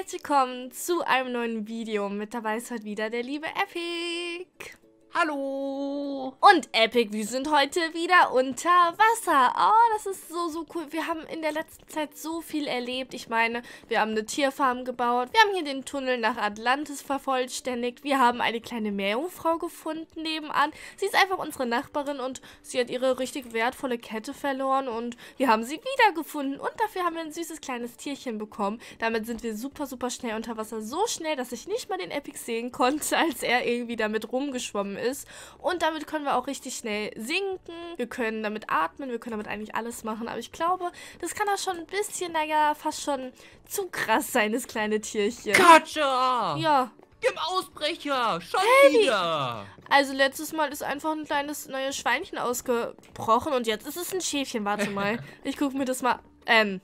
herzlich willkommen zu einem neuen Video. Mit dabei ist heute wieder der liebe Epic. Hallo! Und Epic, wir sind heute wieder unter Wasser. Oh, das ist so cool. Wir haben in der letzten Zeit so viel erlebt. Ich meine, wir haben eine Tierfarm gebaut. Wir haben hier den Tunnel nach Atlantis vervollständigt. Wir haben eine kleine Meerjungfrau gefunden nebenan. Sie ist einfach unsere Nachbarin und sie hat ihre richtig wertvolle Kette verloren. Und wir haben sie wiedergefunden. Und dafür haben wir ein süßes kleines Tierchen bekommen. Damit sind wir super schnell unter Wasser. So schnell, dass ich nicht mal den Epic sehen konnte, als er irgendwie damit rumgeschwommen ist. Und damit können wir auch richtig schnell sinken. Wir können damit atmen, wir können damit eigentlich alles machen. Aber ich glaube, das kann auch schon ein bisschen, naja, fast schon zu krass sein, das kleine Tierchen. Katja! Ja. Gib Ausbrecher! Schon wieder! Also letztes Mal ist einfach ein kleines neues Schweinchen ausgebrochen und jetzt ist es ein Schäfchen. Warte mal. Ich gucke mir das mal. Hi!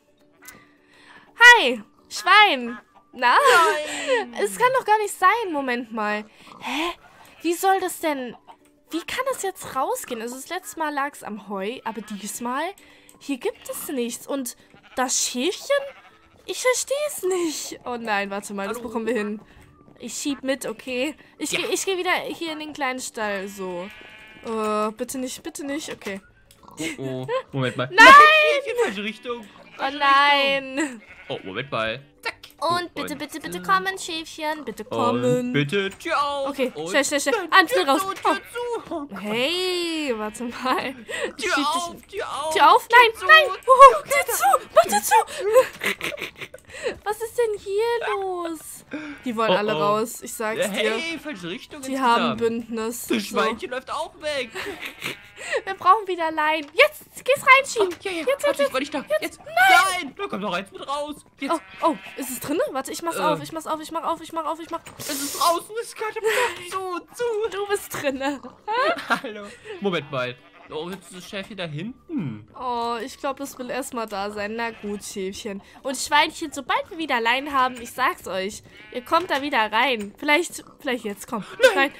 Schwein! Na? Nein! Es kann doch gar nicht sein. Moment mal. Hä? Wie soll das denn... Wie kann das jetzt rausgehen? Also das letzte Mal lag es am Heu, aber diesmal, hier gibt es nichts. Und das Schäfchen? Ich verstehe es nicht. Oh nein, warte mal, das bekommen wir hin. Ich schieb mit, okay? Ich gehe wieder hier in den kleinen Stall, so. Bitte nicht, okay. Oh, Moment mal. Nein! In die falsche Richtung. Oh nein! Oh, Moment mal. Zack. Und bitte kommen, Schäfchen. Bitte kommen. Und bitte Tür auf. Okay, und schnell. Tür raus. Tür zu. Hey, warte mal. Tür auf. Tür auf? Nein. Tür zu. Mach Tür zu. Was ist denn hier los? Die wollen alle raus, ich sag's dir. Hey, falsche Richtung. Die haben ein Bündnis. Das Schweinchen läuft auch weg. Wir brauchen wieder Lein. Jetzt, geh's reinschieben. Ja. Jetzt. Warte, ich da. Jetzt. Nein. Da kommt noch eins mit raus. Jetzt. Oh, ist es drin? Warte, ich mach's auf. Ich mach. Es ist draußen. Es kann zu. Du bist drin. Hallo. Moment mal. Oh, jetzt ist das Schäfchen da hinten. Oh, ich glaube, das will erstmal da sein. Na gut, Schäfchen. Und Schweinchen, sobald wir wieder Lein haben, ich sag's euch, ihr kommt da wieder rein. Vielleicht jetzt, komm. Nein.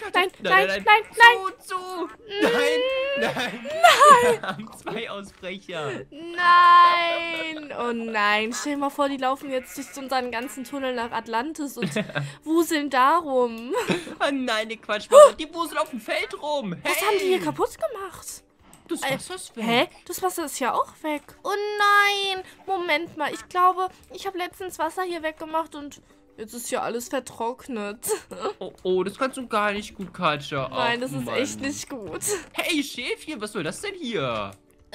Zu. Nein. Wir haben 2 Ausbrecher. Nein. Oh nein. Stell dir mal vor, die laufen jetzt durch unseren ganzen Tunnel nach Atlantis und wuseln darum. Oh nein, Quatsch. Die wuseln auf dem Feld rum. Hey. Was haben die hier kaputt gemacht? Das Wasser ist weg. Hä? Das Wasser ist ja auch weg. Oh nein. Moment mal. Ich glaube, ich habe letztens Wasser hier weggemacht und jetzt ist hier alles vertrocknet. Oh, das kannst du gar nicht gut, Katja. Nein, das ist echt nicht gut. Hey, Schäfchen, was soll das denn hier?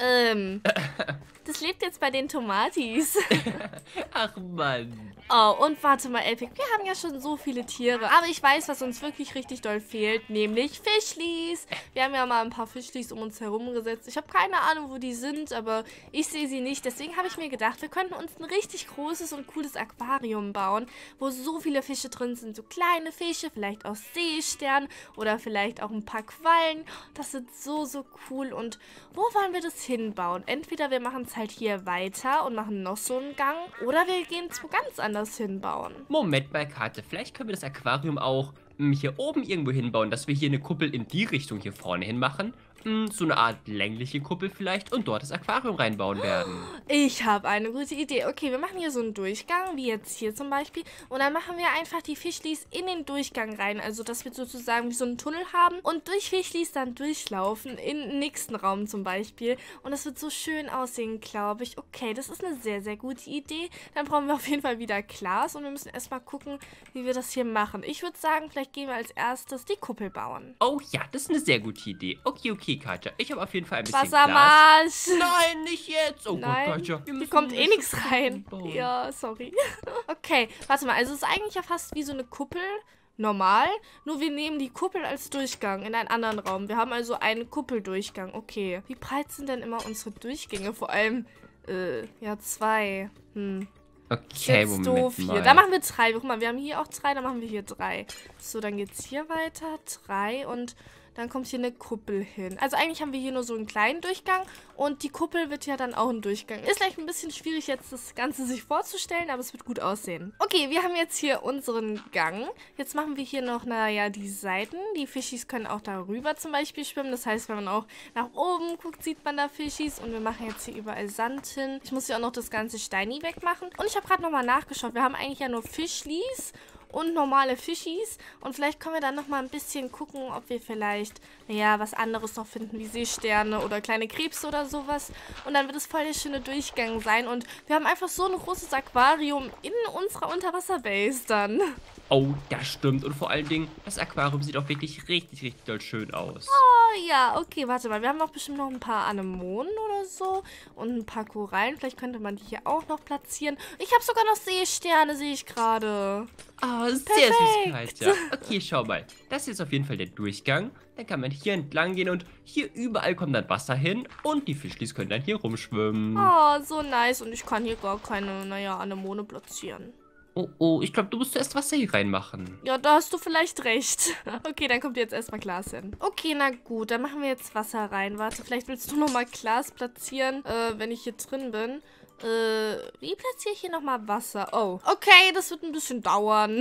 Das lebt jetzt bei den Tomatis. Ach, Mann. Oh, und warte mal, Epic, wir haben ja schon so viele Tiere. Aber ich weiß, was uns wirklich richtig doll fehlt, nämlich Fischlis. Wir haben ja mal ein paar Fischlis um uns herum gesetzt. Ich habe keine Ahnung, wo die sind, aber ich sehe sie nicht. Deswegen habe ich mir gedacht, wir könnten uns ein richtig großes und cooles Aquarium bauen, wo so viele Fische drin sind. So kleine Fische, vielleicht aus Seesternen oder vielleicht auch ein paar Quallen. Das wird so cool. Und wo wollen wir das hinbauen? Entweder wir machen es halt hier weiter und machen noch so einen Gang oder wir gehen es wo ganz anders hinbauen. Moment mal, Karte. Vielleicht können wir das Aquarium auch hier oben irgendwo hinbauen, dass wir hier eine Kuppel in die Richtung hier vorne hin machen. So eine Art längliche Kuppel vielleicht und dort das Aquarium reinbauen werden. Ich habe eine gute Idee. Okay, wir machen hier so einen Durchgang, wie jetzt hier zum Beispiel. Und dann machen wir einfach die Fischlis in den Durchgang rein. Also, dass wir sozusagen wie so einen Tunnel haben und durch Fischlis dann durchlaufen in den nächsten Raum zum Beispiel. Und das wird so schön aussehen, glaube ich. Okay, das ist eine sehr gute Idee. Dann brauchen wir auf jeden Fall wieder Glas und wir müssen erstmal gucken, wie wir das hier machen. Ich würde sagen, vielleicht gehen wir als erstes die Kuppel bauen. Oh ja, das ist eine sehr gute Idee. Okay, Katja. Ich habe auf jeden Fall ein bisschen Glas. Wassermarsch! Nein, nicht jetzt! Oh Nein, Gott, Katja. hier kommt eh nichts rein. Ja, sorry. Okay, warte mal. Also es ist eigentlich ja fast wie so eine Kuppel. Normal. Nur wir nehmen die Kuppel als Durchgang in einen anderen Raum. Wir haben also einen Kuppeldurchgang. Okay. Wie breit sind denn immer unsere Durchgänge? Vor allem, ja, 2. Okay, jetzt Moment doof mal. hier. Da machen wir 3. Guck mal, wir haben hier auch 3, dann machen wir hier 3. So, dann geht's hier weiter. 3 und dann kommt hier eine Kuppel hin. Also eigentlich haben wir hier nur so einen kleinen Durchgang und die Kuppel wird ja dann auch ein Durchgang. Ist vielleicht ein bisschen schwierig jetzt das Ganze sich vorzustellen, aber es wird gut aussehen. Okay, wir haben jetzt hier unseren Gang. Jetzt machen wir hier noch, naja, die Seiten. Die Fischis können auch darüber zum Beispiel schwimmen. Das heißt, wenn man auch nach oben guckt, sieht man da Fischis. Und wir machen jetzt hier überall Sand hin. Ich muss hier auch noch das ganze Steini wegmachen. Und ich habe gerade nochmal nachgeschaut. Wir haben eigentlich ja nur Fischlis und normale Fischis. Und vielleicht können wir dann nochmal ein bisschen gucken, ob wir vielleicht, naja, was anderes noch finden, wie Seesterne oder kleine Krebse oder sowas. Und dann wird es voll der schöne Durchgang sein. Und wir haben einfach so ein großes Aquarium in unserer Unterwasserbase dann. Oh, das stimmt. Und vor allen Dingen, das Aquarium sieht auch wirklich richtig, richtig doll schön aus. Oh ja, okay, warte mal. Wir haben auch bestimmt noch ein paar Anemonen oder so. Und ein paar Korallen. Vielleicht könnte man die hier auch noch platzieren. Ich habe sogar noch Seesterne, sehe ich gerade. Ah, sehr süß, Katja. Okay, schau mal. Das ist auf jeden Fall der Durchgang. Dann kann man hier entlang gehen und hier überall kommt dann Wasser hin. Und die Fischlis können dann hier rumschwimmen. Oh, so nice. Und ich kann hier gar keine, naja, Anemone platzieren. Oh, ich glaube, du musst zuerst Wasser hier reinmachen. Ja, da hast du vielleicht recht. Okay, dann kommt jetzt erstmal Glas hin. Okay, na gut, dann machen wir jetzt Wasser rein. Warte, vielleicht willst du nochmal Glas platzieren, wenn ich hier drin bin. Wie platziere ich hier nochmal Wasser? Oh, okay, das wird ein bisschen dauern.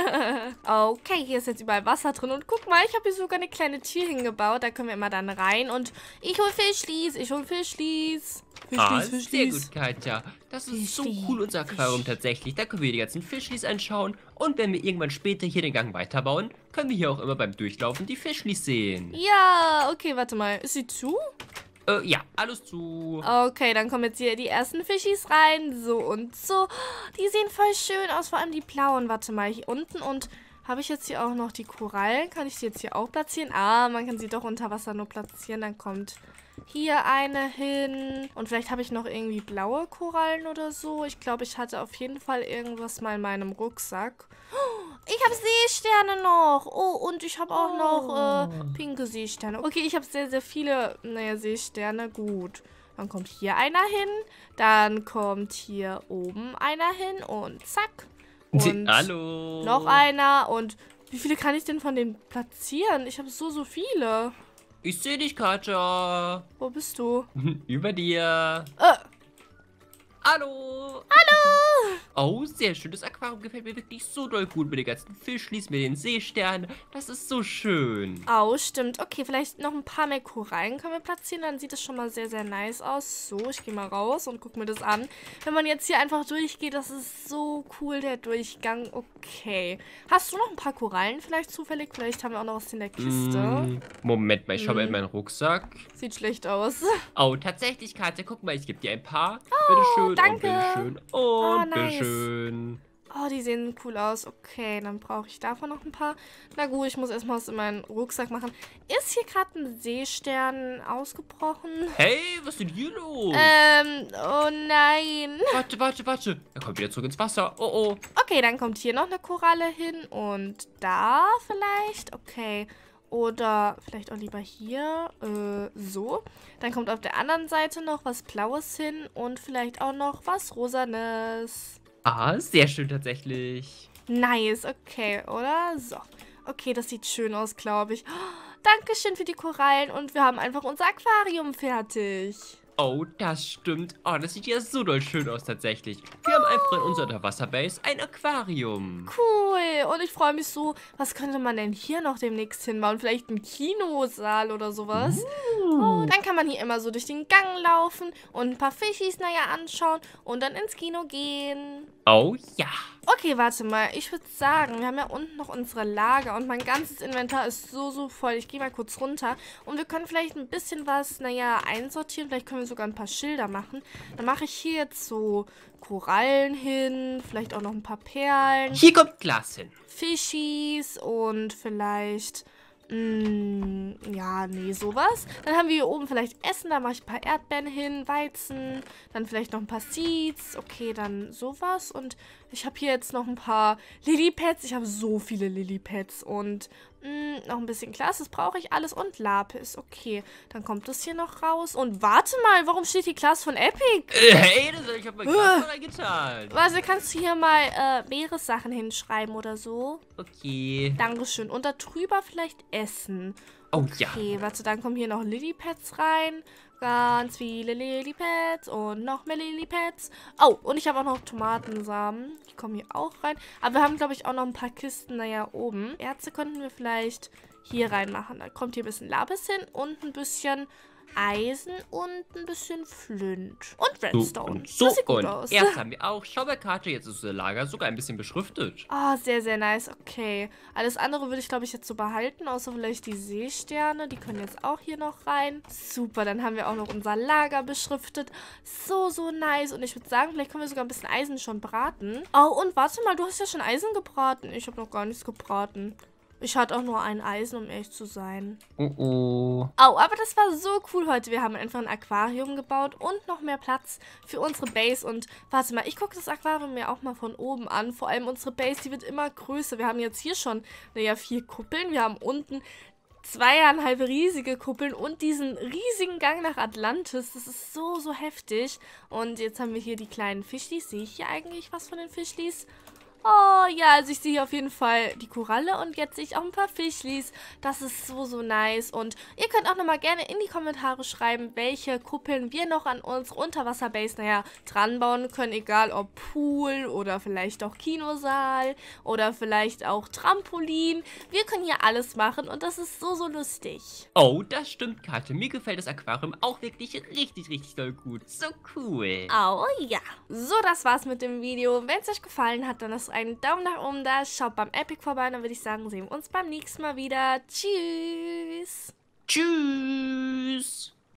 Okay, hier ist jetzt überall Wasser drin. Und guck mal, ich habe hier sogar eine kleine Tür hingebaut. Da können wir immer dann rein. Und ich hol Fischlis, ich hol Fischlis. Fischlis. Sehr gut, Katja. Das ist so cool, unser Aquarium tatsächlich. Da können wir die ganzen Fischlis anschauen. Und wenn wir irgendwann später hier den Gang weiterbauen, können wir hier auch immer beim Durchlaufen die Fischlis sehen. Ja, okay, warte mal. Ist sie zu? Ja, alles zu. Okay, dann kommen jetzt hier die ersten Fischis rein. So und so. Die sehen voll schön aus, vor allem die blauen. Warte mal, hier unten. Und habe ich jetzt hier auch noch die Korallen? Kann ich die jetzt hier auch platzieren? Ah, man kann sie doch unter Wasser nur platzieren. Dann kommt hier eine hin. Und vielleicht habe ich noch irgendwie blaue Korallen oder so. Ich glaube, ich hatte auf jeden Fall irgendwas mal in meinem Rucksack. Ich habe Seesterne noch. Oh, und ich habe auch noch pinke Seesterne. Okay, ich habe sehr, sehr viele, naja, Seesterne. Gut. Dann kommt hier einer hin. Dann kommt hier oben einer hin. Und zack. Und hallo. Noch einer. Und wie viele kann ich denn von denen platzieren? Ich habe so viele. Ich sehe dich, Katja. Wo bist du? Über dir. Hallo. Oh, sehr schön. Das Aquarium gefällt mir wirklich so doll gut mit den ganzen Fischlis, mit den Seesternen. Das ist so schön. Oh, stimmt. Okay, vielleicht noch ein paar mehr Korallen können wir platzieren. Dann sieht das schon mal sehr, sehr nice aus. So, ich gehe mal raus und gucke mir das an. Wenn man jetzt hier einfach durchgeht, das ist so cool, der Durchgang. Okay. Hast du noch ein paar Korallen vielleicht zufällig? Vielleicht haben wir auch noch was in der Kiste. Moment mal, ich schaue mal in meinen Rucksack. Sieht schlecht aus. Oh, tatsächlich, Katja. Guck mal, ich gebe dir ein paar. Bitteschön. danke. Und bitteschön. Und nice. bitteschön. Oh, die sehen cool aus. Okay, dann brauche ich davon noch ein paar. Na gut, ich muss erstmal was in meinen Rucksack machen. Ist hier gerade ein Seestern ausgebrochen? Hey, was ist denn hier los? Oh nein. Warte. Er kommt wieder zurück ins Wasser. Oh. Okay, dann kommt hier noch eine Koralle hin und da vielleicht. Okay. Oder vielleicht auch lieber hier. So. Dann kommt auf der anderen Seite noch was Blaues hin und vielleicht auch noch was Rosanes. Ah, sehr schön tatsächlich. Nice, okay, oder? So. Okay, das sieht schön aus, glaube ich. Oh, Dankeschön für die Korallen und wir haben einfach unser Aquarium fertig. Oh, das stimmt. Oh, das sieht ja so doll schön aus tatsächlich. Wir haben einfach in unserer Unterwasserbase ein Aquarium. Cool. Und ich freue mich so, was könnte man denn hier noch demnächst hinbauen? Vielleicht ein Kinosaal oder sowas? Oh, dann kann man hier immer so durch den Gang laufen und ein paar Fischis, naja, anschauen und dann ins Kino gehen. Oh ja. Okay, warte mal. Ich würde sagen, wir haben ja unten noch unsere Lager und mein ganzes Inventar ist so voll. Ich gehe mal kurz runter und wir können vielleicht ein bisschen was, naja, einsortieren. Vielleicht können wir sogar ein paar Schilder machen. Dann mache ich hier jetzt so Korallen hin, vielleicht auch noch ein paar Perlen. Hier kommt Glas hin. Fischis und vielleicht, ja, nee, sowas. Dann haben wir hier oben vielleicht Essen, da mache ich ein paar Erdbeeren hin, Weizen, dann vielleicht noch ein paar Seeds. Okay, dann sowas und ich habe hier jetzt noch ein paar Lilypads. Ich habe so viele Lilypads und noch ein bisschen Glas, das brauche ich alles und Lapis. Okay, dann kommt das hier noch raus. Und warte mal, warum steht hier Glas von Epic? Hey, ich habe mein Glas reingetan. Also kannst du hier mal Meeressachen hinschreiben oder so? Okay. Dankeschön. Und da drüber vielleicht Essen. Oh ja. Okay, warte, dann kommen hier noch Lilypads rein. Ganz viele Lilypads und noch mehr Lilypads. Oh, und ich habe auch noch Tomatensamen. Die kommen hier auch rein. Aber wir haben, glaube ich, auch noch ein paar Kisten, naja, oben. Erze könnten wir vielleicht hier reinmachen. Da kommt hier ein bisschen Lapis hin und ein bisschen Eisen und ein bisschen Flint. Und Redstone. So, Das sieht gut und aus. erst haben wir auch Schauberkarte, jetzt ist das Lager sogar ein bisschen beschriftet. Ah, sehr, sehr nice. Okay. Alles andere würde ich, glaube ich, jetzt so behalten, außer vielleicht die Seesterne. Die können jetzt auch hier noch rein. Super, dann haben wir auch noch unser Lager beschriftet. So, so nice. Und ich würde sagen, vielleicht können wir sogar ein bisschen Eisen schon braten. Oh, und warte mal, du hast ja schon Eisen gebraten. Ich habe noch gar nichts gebraten. Ich hatte auch nur ein Eisen, um ehrlich zu sein. Oh. Oh, aber das war so cool heute. Wir haben einfach ein Aquarium gebaut und noch mehr Platz für unsere Base. Und warte mal, ich gucke das Aquarium mir auch mal von oben an. Vor allem unsere Base, die wird immer größer. Wir haben jetzt hier schon, naja, 4 Kuppeln. Wir haben unten 2,5 riesige Kuppeln und diesen riesigen Gang nach Atlantis. Das ist so, so heftig. Und jetzt haben wir hier die kleinen Fischlis. Sehe ich hier eigentlich was von den Fischlis? Oh, ja, also ich sehe hier auf jeden Fall die Koralle und jetzt sehe ich auch ein paar Fischlis. Das ist so, so nice. Und ihr könnt auch nochmal gerne in die Kommentare schreiben, welche Kuppeln wir noch an unsere Unterwasserbase, naja, dran bauen können. Egal ob Pool oder vielleicht auch Kinosaal oder vielleicht auch Trampolin. Wir können hier alles machen und das ist so, so lustig. Oh, das stimmt, Katja. Mir gefällt das Aquarium auch wirklich richtig, richtig doll gut. So cool. Oh ja. So, das war's mit dem Video. Wenn es euch gefallen hat, dann lasst einen Daumen nach oben da. Schaut beim Epic vorbei. Dann würde ich sagen, sehen wir uns beim nächsten Mal wieder. Tschüss. Tschüss.